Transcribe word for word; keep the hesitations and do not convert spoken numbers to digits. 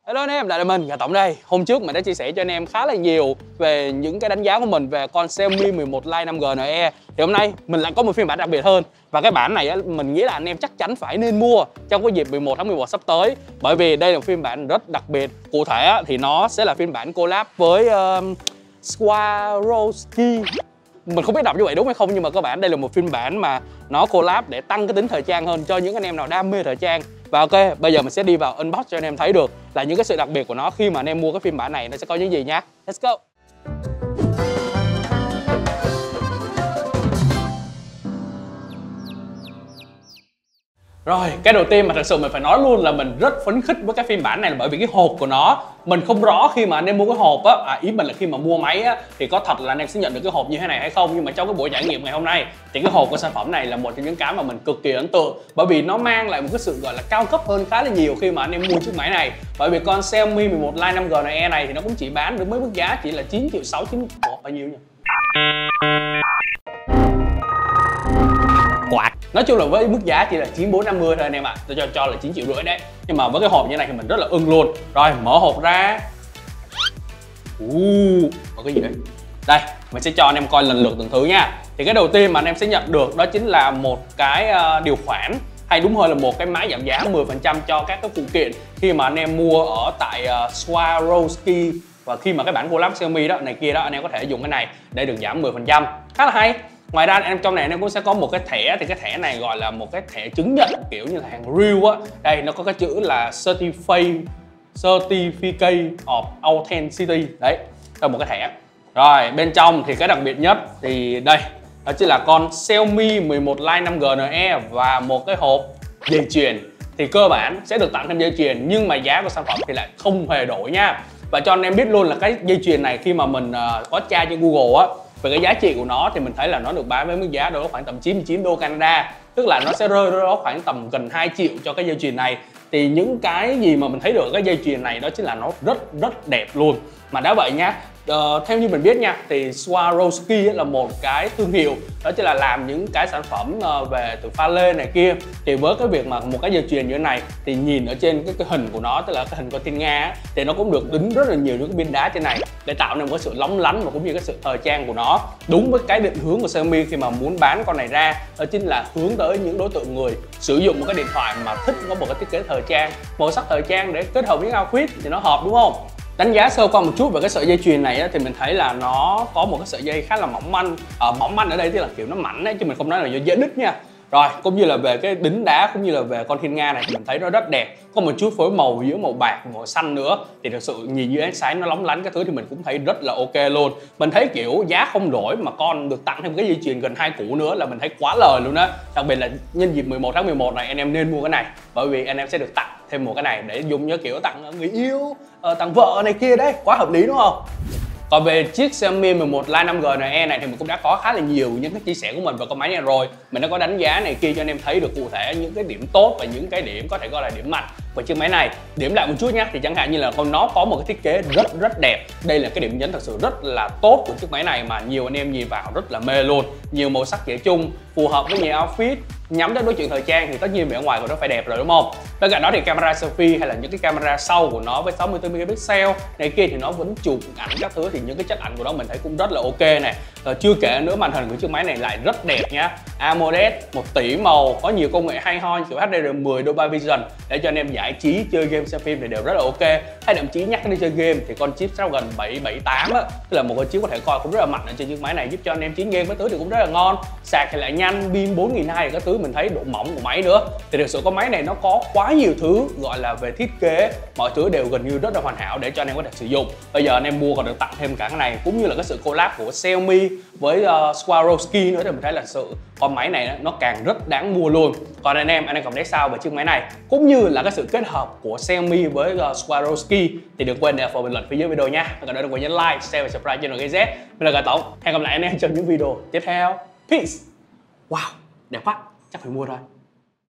Hello anh em, lại là mình, Gà Tổng đây. Hôm trước mình đã chia sẻ cho anh em khá là nhiều về những cái đánh giá của mình về con Xiaomi mười một Lite năm G N E. Thì hôm nay mình lại có một phiên bản đặc biệt hơn. Và cái bản này á, mình nghĩ là anh em chắc chắn phải nên mua trong cái dịp mười một tháng mười một sắp tới. Bởi vì đây là một phiên bản rất đặc biệt. Cụ thể á, thì nó sẽ là phiên bản collab với uh, Swarovski. Mình không biết đọc như vậy đúng hay không, nhưng mà cơ bản đây là một phiên bản mà nó collab để tăng cái tính thời trang hơn cho những anh em nào đam mê thời trang. Và ok, bây giờ mình sẽ đi vào unbox cho anh em thấy được là những cái sự đặc biệt của nó khi mà anh em mua cái phiên bản này nó sẽ có những gì nhá. Let's go. Rồi, cái đầu tiên mà thật sự mình phải nói luôn là mình rất phấn khích với cái phiên bản này là bởi vì cái hộp của nó. Mình không rõ khi mà anh em mua cái hộp á, à, ý mình là khi mà mua máy á thì có thật là anh em sẽ nhận được cái hộp như thế này hay không. Nhưng mà trong cái buổi trải nghiệm ngày hôm nay thì cái hộp của sản phẩm này là một trong những cái mà mình cực kỳ ấn tượng. Bởi vì nó mang lại một cái sự gọi là cao cấp hơn khá là nhiều khi mà anh em mua chiếc máy này. Bởi vì con Xiaomi mười một Lite năm G N E này thì nó cũng chỉ bán được với mức giá chỉ là chín triệu sáu chín. Ủa, bao nhiêu nhỉ? Quạt. Nói chung là với mức giá chỉ là chín bốn năm mươi thôi anh em ạ. À. Tôi cho cho là chín triệu rưỡi đấy. Nhưng mà với cái hộp như này thì mình rất là ưng luôn. Rồi, mở hộp ra. Uh, có cái gì đấy? Đây, mình sẽ cho anh em coi lần lượt từng thứ nha. Thì cái đầu tiên mà anh em sẽ nhận được đó chính là một cái uh, điều khoản, hay đúng hơn là một cái mã giảm giá mười phần trăm cho các cái phụ kiện khi mà anh em mua ở tại uh, Swarovski. Và khi mà cái bản collab Xiaomi đó này kia đó, anh em có thể dùng cái này để được giảm mười phần trăm. Khá là hay. Ngoài ra anh em trong này anh em cũng sẽ có một cái thẻ, thì cái thẻ này gọi là một cái thẻ chứng nhận kiểu như là hàng real á. Đây nó có cái chữ là Certificate Certificate of Authenticity. Đấy, là một cái thẻ. Rồi, bên trong thì cái đặc biệt nhất thì đây, đó chính là con Xiaomi mười một Lite năm G N E và một cái hộp dây chuyền. Thì cơ bản sẽ được tặng thêm dây chuyền nhưng mà giá của sản phẩm thì lại không hề đổi nha. Và cho anh em biết luôn là cái dây chuyền này khi mà mình uh, có tra trên Google á, về cái giá trị của nó thì mình thấy là nó được bán với mức giá đâu đó khoảng tầm chín mươi chín đô Canada, tức là nó sẽ rơi đó khoảng tầm gần hai triệu cho cái dây chuyền này. Thì những cái gì mà mình thấy được cái dây chuyền này đó chính là nó rất rất đẹp luôn. Mà đã vậy nhá, uh, theo như mình biết nha, thì Swarovski là một cái thương hiệu đó chính là làm những cái sản phẩm uh, về từ pha lê này kia. Thì với cái việc mà một cái dây chuyền như thế này thì nhìn ở trên cái, cái hình của nó, tức là cái hình con thiên nga á, thì nó cũng được đính rất là nhiều những cái viên đá trên này để tạo nên một cái sự lóng lánh và cũng như cái sự thời trang của nó, đúng với cái định hướng của Xiaomi khi mà muốn bán con này ra, đó chính là hướng tới những đối tượng người sử dụng một cái điện thoại mà thích có một cái thiết kế thời trang, màu sắc thời trang để kết hợp với outfit thì nó hợp, đúng không? Đánh giá sơ qua một chút về cái sợi dây chuyền này á, thì mình thấy là nó có một cái sợi dây khá là mỏng manh. À, mỏng manh ở đây thì là kiểu nó mảnh đấy, chứ mình không nói là do dễ đứt nha. Rồi, cũng như là về cái đính đá cũng như là về con thiên nga này thì mình thấy nó rất đẹp. Có một chút phối màu giữa màu bạc và màu xanh nữa. Thì thực sự nhìn dưới ánh sáng nó lóng lánh cái thứ thì mình cũng thấy rất là ok luôn. Mình thấy kiểu giá không đổi mà con được tặng thêm cái dây chuyền gần hai củ nữa là mình thấy quá lời luôn á. Đặc biệt là nhân dịp mười một tháng mười một này anh em nên mua cái này. Bởi vì anh em sẽ được tặng thêm một cái này để dùng như kiểu tặng người yêu, uh, tặng vợ này kia đấy. Quá hợp lý đúng không? Còn về chiếc Xiaomi mười một Lite năm G N E này thì mình cũng đã có khá là nhiều những cái chia sẻ của mình về con máy này rồi. Mình đã có đánh giá này kia cho anh em thấy được cụ thể những cái điểm tốt và những cái điểm có thể gọi là điểm mạnh của chiếc máy này. Điểm lại một chút nhé, thì chẳng hạn như là con nó có một cái thiết kế rất rất đẹp. Đây là cái điểm nhấn thật sự rất là tốt của chiếc máy này mà nhiều anh em nhìn vào rất là mê luôn. Nhiều màu sắc dễ chung, phù hợp với nhiều outfit, nhắm tới đối tượng thời trang thì tất nhiên vẻ ngoài của nó phải đẹp rồi đúng không? Bên cạnh đó thì camera selfie hay là những cái camera sau của nó với sáu mươi tư megapixel này kia thì nó vẫn chụp ảnh các thứ, thì những cái chất ảnh của nó mình thấy cũng rất là ok này. Và chưa kể nữa màn hình của chiếc máy này lại rất đẹp nhá. AMOLED một tỷ màu, có nhiều công nghệ hay ho như kiểu H D R mười Dolby Vision để cho anh em giải trí, chơi game, xem phim thì đều rất là ok. Hay thậm chí nhắc đến chơi game thì con chip Snapdragon bảy bảy tám á, tức là một con chip có thể coi cũng rất là mạnh ở trên chiếc máy này, giúp cho anh em chiến game các thứ thì cũng rất là ngon. Sạc thì lại nhanh, pin bốn nghìn hai trăm các thứ, mình thấy độ mỏng của máy nữa. Thì thực sự con máy này nó có quá nhiều thứ gọi là về thiết kế, mọi thứ đều gần như rất là hoàn hảo để cho anh em có thể sử dụng. Bây giờ anh em mua còn được tặng thêm cả cái này, cũng như là cái sự collab của Xiaomi với uh, Swarovski nữa thì mình thấy là sự con máy này nó càng rất đáng mua luôn. Còn anh em, anh em cảm thấy sao về chiếc máy này, cũng như là cái sự kết hợp của Xiaomi với uh, Swarovski thì đừng quên để ở phần bình luận phía dưới video nha. Và đừng quên nhấn like, share và subscribe channel G Z. Mình là Gà Tổng, hẹn gặp lại anh em trong những video tiếp theo. Peace. Wow, đẹp quá, chắc phải mua thôi.